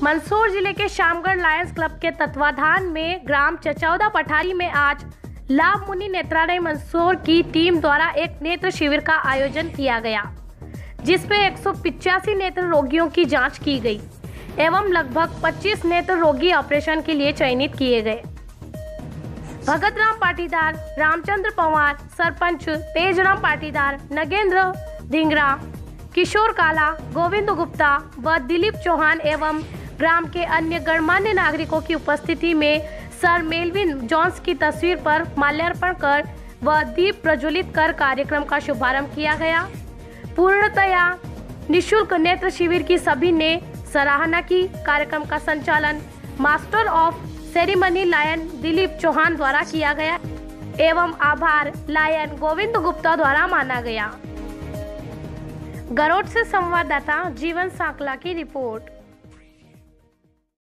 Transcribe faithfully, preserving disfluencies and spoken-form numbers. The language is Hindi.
मंदसौर जिले के शामगढ़ लायंस क्लब के तत्वाधान में ग्राम चचौदा पठारी में आज लाभ मुनि नेत्रालय मंदसौर की टीम द्वारा एक नेत्र शिविर का आयोजन किया गया, जिसमें एक सौ पिचासी नेत्र रोगियों की जांच की गई एवं लगभग पच्चीस नेत्र रोगी ऑपरेशन के लिए चयनित किए गए। भगत राम पाटीदार, रामचंद्र पवार, सरपंच तेजराम पाटीदार, नगेंद्र धिंगरा, किशोर काला, गोविंद गुप्ता व दिलीप चौहान एवं ग्राम के अन्य गणमान्य नागरिकों की उपस्थिति में सर मेलविन जॉन्स की तस्वीर पर माल्यार्पण कर व दीप प्रज्वलित कर कार्यक्रम का शुभारंभ किया गया। पूर्णतया निःशुल्क नेत्र शिविर की सभी ने सराहना की। कार्यक्रम का संचालन master of ceremony Lion Dilip Chauhan द्वारा किया गया एवं आभार लायन गोविंद गुप्ता द्वारा माना गया। गरोड से संवाददाता जीवन सांकला की रिपोर्ट।